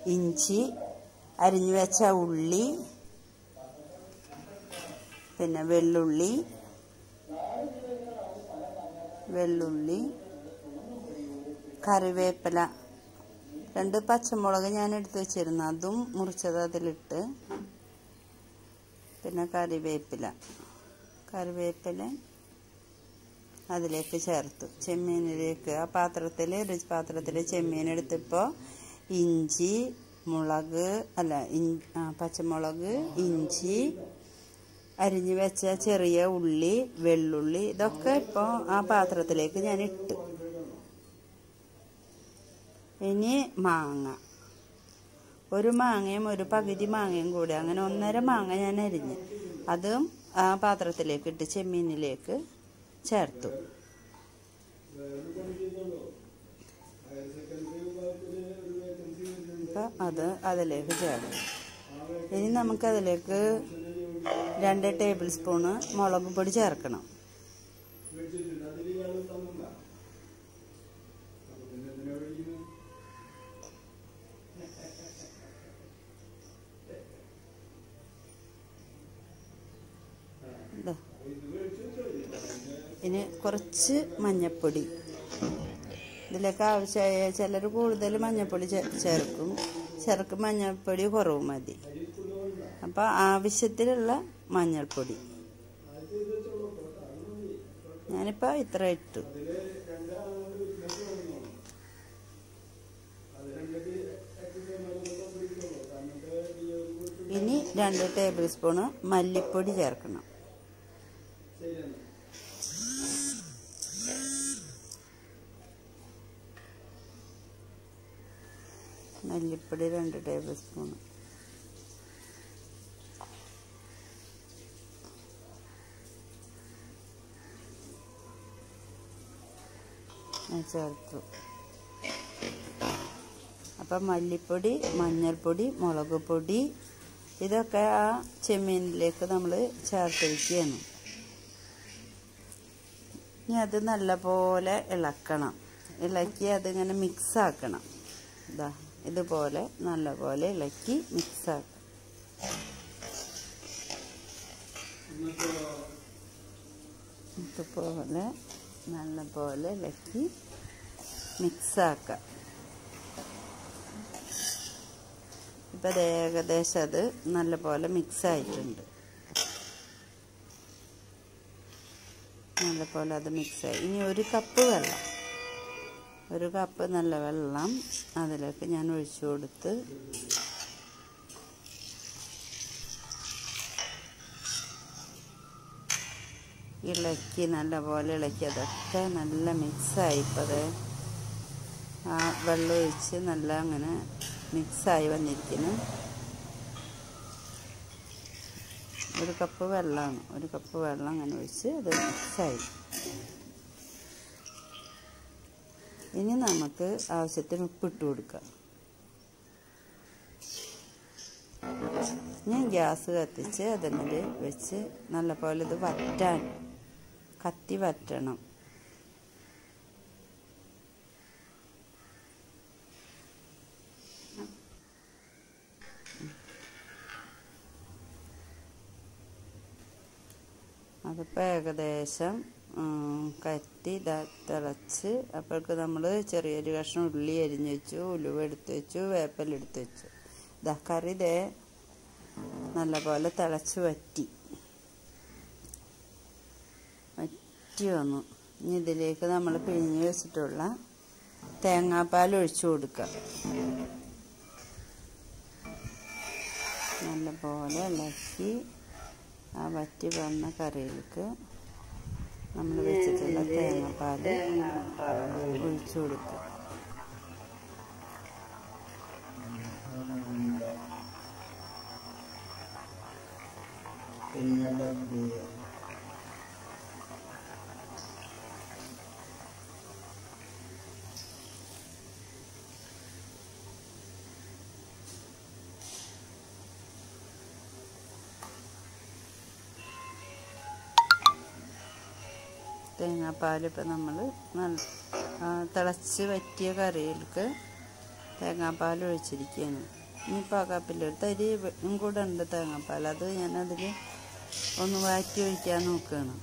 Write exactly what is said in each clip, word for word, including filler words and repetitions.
ഇഞ്ചി, അരിഞ്ഞു വെച്ച ഉള്ളി, പിന്നെ വെള്ളുള്ളി വെള്ളുള്ളി കറിവേപ്പില, രണ്ട് പച്ചമുളക് ഞാൻ എടുത്ത് വെച്ചിരുന്നു, അതും മുറിച്ചത് അതിലിട്ട്, പിന്നെ കറിവേപ്പില കറിവേപ്പില അതിലേക്ക് ചേർത്തു. ചെമ്മീനിലേക്ക് ആ പാത്രത്തിൽ ഒരു പാത്രത്തിൽ ചെമ്മീൻ എടുത്തപ്പോൾ ഇഞ്ചി, മുളക് അല്ല പച്ചമുളക്, ഇഞ്ചി, അരിഞ്ഞു വെച്ച ചെറിയ ഉള്ളി, വെള്ളുള്ളി, ഇതൊക്കെ ഇപ്പോൾ ആ പാത്രത്തിലേക്ക് ഞാൻ ഇട്ടു. ഇനി മാങ്ങ, ഒരു മാങ്ങയും ഒരു പകുതി മാങ്ങയും കൂടി, അങ്ങനെ ഒന്നര മാങ്ങ ഞാൻ അരിഞ്ഞ് അതും ആ പാത്രത്തിലേക്ക് ഇട്ട് ചെമ്മീനിലേക്ക് ചേർത്തു. അപ്പം അത് അതിലേക്ക് ചേർത്തു. ഇനി നമുക്കതിലേക്ക് രണ്ട് ടേബിൾ സ്പൂണ് മുളക് പൊടി ചേർക്കണം. ഇനി കുറച്ച് മഞ്ഞൾപ്പൊടി, ഇതിലേക്ക് ആവശ്യമായ ചിലർ കൂടുതൽ മഞ്ഞൾപ്പൊടി ചേർക്കും, ചിലർക്ക് മഞ്ഞൾപ്പൊടി കുറവ് മതി. അപ്പോൾ ആവശ്യത്തിലുള്ള മഞ്ഞൾപ്പൊടി ഞാനിപ്പോൾ ഇത്ര ഇട്ടു. ഇനി രണ്ട് ടേബിൾ സ്പൂണ് മല്ലിപ്പൊടി ചേർക്കണം. മല്ലിപ്പൊടി രണ്ട് ടേബിൾ സ്പൂണ്. ചേർത്തു. അപ്പം മല്ലിപ്പൊടി, മഞ്ഞൾപ്പൊടി, മുളക് പൊടി ഇതൊക്കെ ആ ചെമ്മീനിലേക്ക് നമ്മൾ ചേർത്തിരിക്കുകയാണ്. ഇനി അത് നല്ലപോലെ ഇളക്കണം. ഇളക്കി അതിങ്ങനെ മിക്സാക്കണം. ഇതാ ഇതുപോലെ നല്ലപോലെ ഇളക്കി മിക്സാക്കണം. ഇതുപോലെ നല്ലപോലെ ഇളക്കി മിക്സാക്കാം. ഇപ്പം അത് ഏകദേശം അത് നല്ലപോലെ മിക്സായിട്ടുണ്ട്. നല്ലപോലെ അത് മിക്സായി. ഇനി ഒരു കപ്പ് വെള്ളം ഒരു കപ്പ് നല്ല വെള്ളം അതിലേക്ക് ഞാൻ ഒഴിച്ചു കൊടുത്ത് ഇളക്കി നല്ലപോലെ ഇളക്കി അതൊക്കെ നല്ല മിക്സായി. ഇപ്പം അത് ആ വെള്ളം ഒഴിച്ച് നല്ല അങ്ങനെ മിക്സായി വന്നിരിക്കുന്നു. ഒരു കപ്പ് വെള്ളമാണ്, ഒരു കപ്പ് വെള്ളം അങ്ങനെ ഒഴിച്ച് അത് മിക്സായി. ഇനി നമുക്ക് ആവശ്യത്തിന് ഉപ്പിട്ട് കൊടുക്കാം. ഞാൻ ഗ്യാസ് കത്തിച്ച് അതിൽ വെച്ച് നല്ലപോലെ ഇത് വറ്റാൻ കത്തി വറ്റണം. അതിപ്പോൾ ഏകദേശം കത്തി തിളച്ച് അപ്പോഴേക്ക് നമ്മൾ ചെറിയൊരു കഷ്ണം ഉള്ളി അരിഞ്ഞ് വെച്ചു, ഉലുവ എടുത്ത് വെച്ചു, വേപ്പില എടുത്ത് വെച്ചു. ഇതാ കറി ദേ നല്ലപോലെ തിളച്ച് വറ്റി വറ്റി വന്നു. ഇനി ഇതിലേക്ക് നമ്മൾ പിഴിഞ്ഞ് വെച്ചിട്ടുള്ള തേങ്ങാപ്പാൽ ഒഴിച്ചു കൊടുക്കുക. നല്ലപോലെ ഇളക്കി ആ വറ്റി വന്ന കറിയിലേക്ക് നമ്മൾ വെച്ചിട്ടുള്ള തേങ്ങാപ്പാൽ ഒഴിച്ചു കൊടുക്കുക. തേങ്ങാപ്പാൽ ഇപ്പം നമ്മൾ നല്ല തിളച്ച് വറ്റിയ കറിയിലേക്ക് തേങ്ങാപ്പാൽ ഒഴിച്ചിരിക്കുകയാണ്. ഇനിയിപ്പോൾ ആ കപ്പിലൊരു തരി കൂടെ ഉണ്ട് തേങ്ങാപ്പാൽ, അത് ഞാനതിൽ ഒന്ന് വാറ്റി ഒഴിക്കാൻ നോക്കുകയാണ്.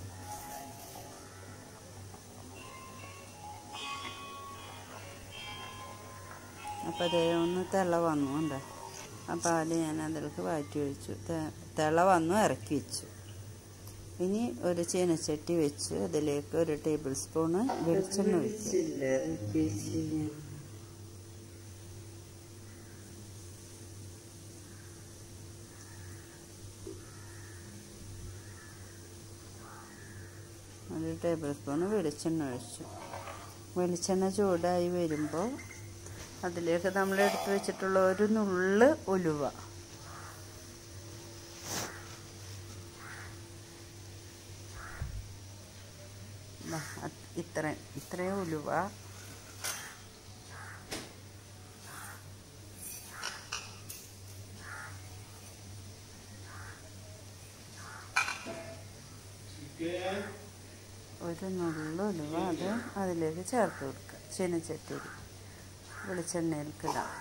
അപ്പോൾ അതേ ഒന്ന് തിള വന്നു ഉണ്ട്. ആ പാല് ഞാൻ അതിലേക്ക് വാറ്റി ഒഴിച്ചു. തിള വന്നു ഇറക്കി വെച്ചു. ഇനി ഒരു ചീനച്ചട്ടി വെച്ച് അതിലേക്ക് ഒരു ടേബിൾ സ്പൂണ് വെളിച്ചെണ്ണ ഒഴിച്ചു. ഒരു ടേബിൾ സ്പൂണ് വെളിച്ചെണ്ണ ഒഴിച്ചു. വെളിച്ചെണ്ണ ചൂടായി വരുമ്പോൾ അതിലേക്ക് നമ്മൾ എടുത്ത് വെച്ചിട്ടുള്ള ഒരു നുള്ള് ഉലുവ, ഇത്ര ഇത്രയും ഉലുവ, ഒരു നുള്ളു ഉലുവ അത് അതിലേക്ക് ചേർത്ത് കൊടുക്കുക. ചീനച്ചട്ടിയിൽ വെളിച്ചെണ്ണയിലേക്ക് ഇടാം.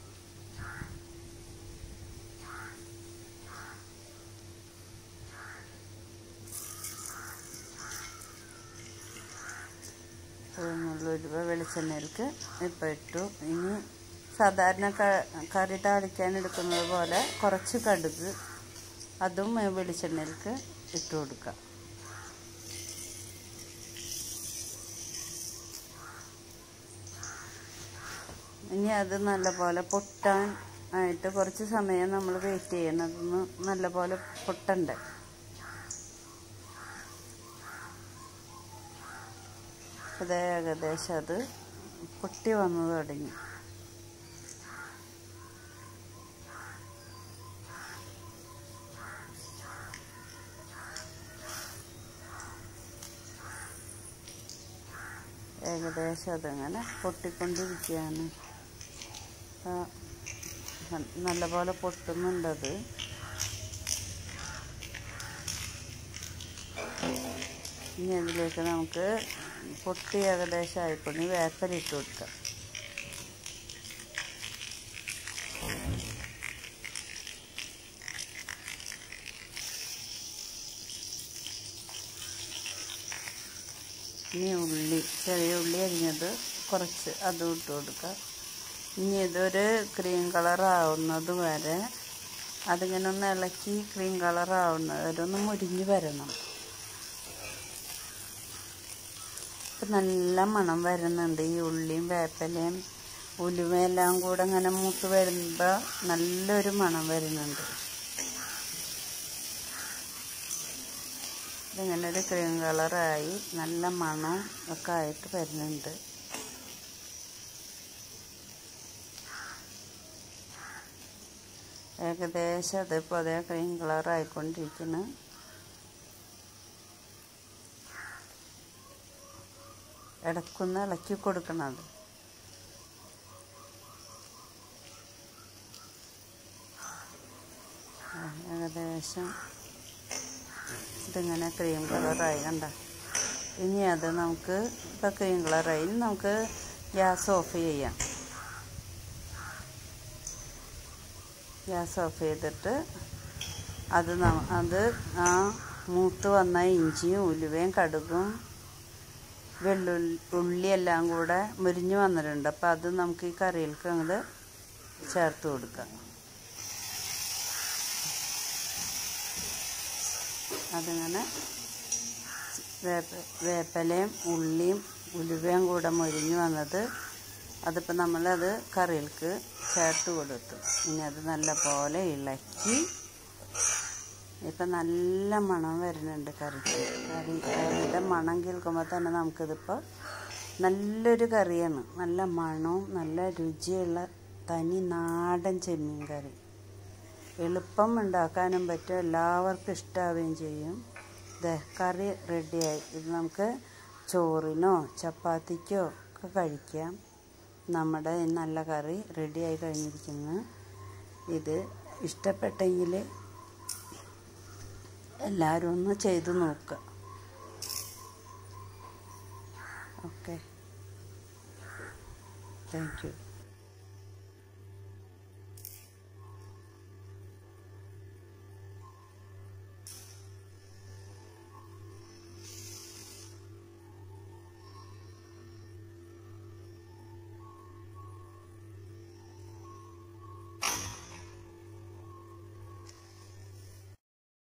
ഒരു നുള്ളു ഉലുവ വെളിച്ചെണ്ണയിലേക്ക് ഇപ്പം ഇട്ടു. ഇനി സാധാരണ കറി താളിക്കാൻ എടുക്കുന്നത് പോലെ കുറച്ച് കടുക് അതും വെളിച്ചെണ്ണയിലേക്ക് ഇട്ട് കൊടുക്കാം. ഇനി അത് നല്ലപോലെ പൊട്ടാൻ ആയിട്ട് കുറച്ച് സമയം നമ്മൾ വെയിറ്റ് ചെയ്യണം. അതൊന്ന് നല്ലപോലെ പൊട്ടണ്ടേ. അത് ഏകദേശം അത് പൊട്ടി വന്നു തുടങ്ങി. ഏകദേശം അതങ്ങനെ പൊട്ടിക്കൊണ്ടിരിക്കുകയാണ്. നല്ലപോലെ പൊട്ടുന്നുണ്ടത്. ഇനി അതിലേക്ക് നമുക്ക് പൊട്ടി ഏകദേശം ആയിക്കൊണ്ട് വേപ്പലിട്ട് കൊടുക്കാം. ഇനി ഉള്ളി, ചെറിയ ഉള്ളി അരിഞ്ഞത് കുറച്ച് അതും ഇട്ട് കൊടുക്കുക. ഇനി ഇതൊരു ക്രീം കളറാവുന്നത് വരെ അതിങ്ങനെ ഒന്ന് ഇളക്കി ക്രീം കളറാവുന്നത് വരെ ഒന്ന് മുരിഞ്ഞ് വരണം. ഇപ്പം നല്ല മണം വരുന്നുണ്ട്. ഈ ഉള്ളിയും വേപ്പിലയും ഉലുവയെല്ലാം കൂടെ ഇങ്ങനെ മൂത്ത് വരുമ്പോൾ നല്ലൊരു മണം വരുന്നുണ്ട്. ഇതിങ്ങനെ ഒരു ക്രീം കളറായി നല്ല മണം ഒക്കെ ആയിട്ട് വരുന്നുണ്ട്. ഏകദേശം അതിപ്പോൾ അതേ ക്രീം കളറായിക്കൊണ്ടിരിക്കുന്നു. ഇടക്കൊന്ന് ഇളക്കി കൊടുക്കണത്. ഏകദേശം ഇതിങ്ങനെ ക്രീം കളറായി കണ്ട. ഇനി അത് നമുക്ക് ഇപ്പോൾ ക്രീം കളറായി. ഇനി നമുക്ക് ഗ്യാസ് ഓഫ് ചെയ്യാം. ഗ്യാസ് ഓഫ് ചെയ്തിട്ട് അത് അത് ആ മൂത്ത് വന്ന ഇഞ്ചിയും ഉലുവയും കടുകും വെള്ളുള്ളി ഉള്ളിയെല്ലാം കൂടെ മുരിഞ്ഞ് വന്നിട്ടുണ്ട്. അപ്പോൾ അത് നമുക്ക് ഈ കറിയിലേക്ക് അങ്ങോട്ട് ചേർത്ത് കൊടുക്കാം. അതിങ്ങനെ വേപ്പ വേപ്പിലയും ഉള്ളിയും ഉലുവയും കൂടെ മുരിഞ്ഞ് വന്നത് അതിപ്പോൾ നമ്മളത് കറിയിലേക്ക് ചേർത്ത് കൊടുത്തു. ഇനി അത് നല്ലപോലെ ഇളക്കി. ഇപ്പം നല്ല മണം വരുന്നുണ്ട് കറിക്ക്. കറി കറിയുടെ മണം കേൾക്കുമ്പോൾ തന്നെ നമുക്കിതിപ്പോൾ നല്ലൊരു കറിയാണ്. നല്ല മണവും നല്ല രുചിയുള്ള തനി നാടൻ ചെമ്മീൻ കറി. എളുപ്പം ഉണ്ടാക്കാനും പറ്റും, എല്ലാവർക്കും ഇഷ്ടാവുകയും ചെയ്യും. ദേ കറി റെഡിയായി. ഇത് നമുക്ക് ചോറിനോ ചപ്പാത്തിക്കോ ഒക്കെ കഴിക്കാം. നമ്മുടെ നല്ല കറി റെഡിയായി കഴിഞ്ഞിരിക്കുന്നു. ഇത് ഇഷ്ടപ്പെട്ടെങ്കിൽ എല്ലാവരും ഒന്ന് ചെയ്ത് നോക്കുക. Okay, thank U.